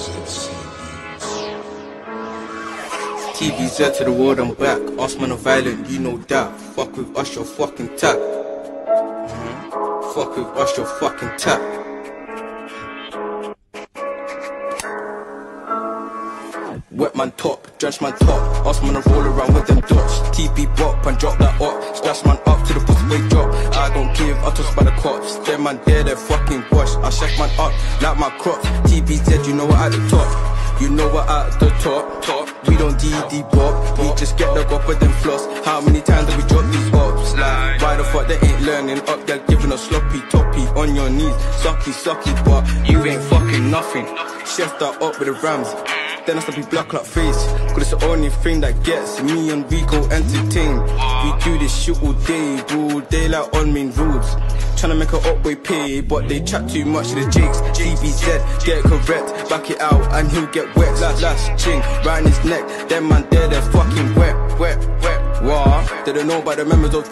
TBZ to the world, I'm back. Us man are violent, you know that. Fuck with us, you're fucking tap. Fuck with us, you're fucking tap. Wet man top, drench man top. Us man a roll around with them dots. TP bop and drop that up. Splash man up to the pussy way drop. I don't give, I toss by the cops. Them man there, they're fucking wash. I check man up, like my crops. TBZ, you know what, at the top. You know what, at the top. We don't DD bop. We just get the guap with them floss. How many times have we dropped these ops? Like, why the fuck they ain't learning? Up there giving us sloppy toppy on your knees. Sucky, but you ain't fucking nothing. Chef that up with the Rams. Then I start be black like face. Cause it's the only thing that gets me and Rico entertained. We do this shit all day like on main roads. Tryna make a up-boy pay, but they chat too much to the jakes. TBZ, get correct, back it out and he'll get wet. Last ching, round his neck. Them man there, they're fucking wet. What? They don't know about the members of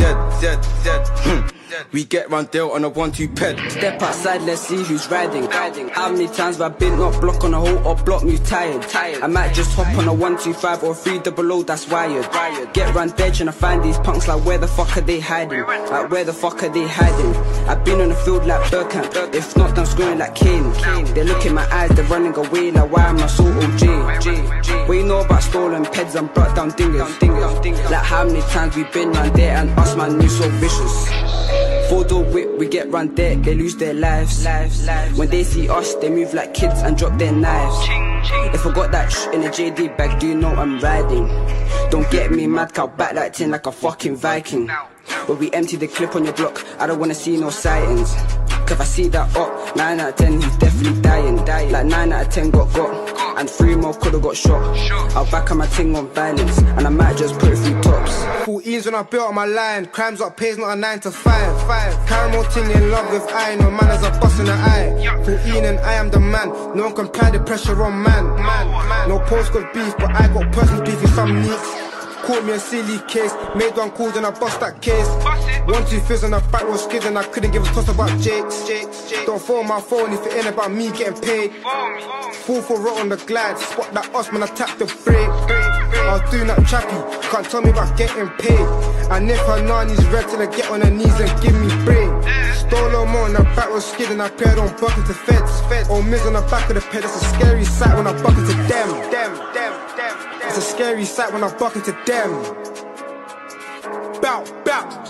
TBZ. We get round there on a 1-2 ped. Step outside, let's see who's riding. How many times have I been not block on a whole or block me tired? I might just hop on a 125 or 300, that's wired. Get round there trying to find these punks, like where the fuck are they hiding? Like where the fuck are they hiding? I've been on the field like Burkamp, if not done scoring like Kane. They look in my eyes, they're running away like why am I so OJ? What you know about stolen peds and brought down dingers? Like how many times we been round there and us man new so vicious. 4-door whip, we get round there, they lose their lives. When they see us, they move like kids and drop their knives. If I got that in a JD bag, do you know I'm riding? Don't get me mad, cow back like 10 like a fucking Viking. When we empty the clip on your block, I don't wanna see no sightings. Cause if I see that up, 9 out of 10 he's definitely dying. Like 9 out of 10 got and 3 more could've got shot. I'll back on my ting on violence, and I might just put it through tops. 14s when I built up my line, crimes up pays not a 9 to 5. Caramel ting in love with I, no manners are busting the eye. 14 and I am the man, no one can apply the pressure on man. No postcode beef, but I got personal beef with some neeks. Caught me a silly case, made one call and I bust that case. 1-2 fizz on the back row skids and I couldn't give a toss about Jakes. Don't phone my phone if it ain't about me getting paid. Fall for rot on the glide, spot that us when I tap the brake. I was doing that trappy, can't tell me about getting paid. And if her nanny's red till I get on her knees and give me brain. Stole her more on the back row skid and I paired on bucket to feds. Old Miz on the back of the ped, it's a scary sight when I buck into them. It's a scary sight when I buck into them. Bow.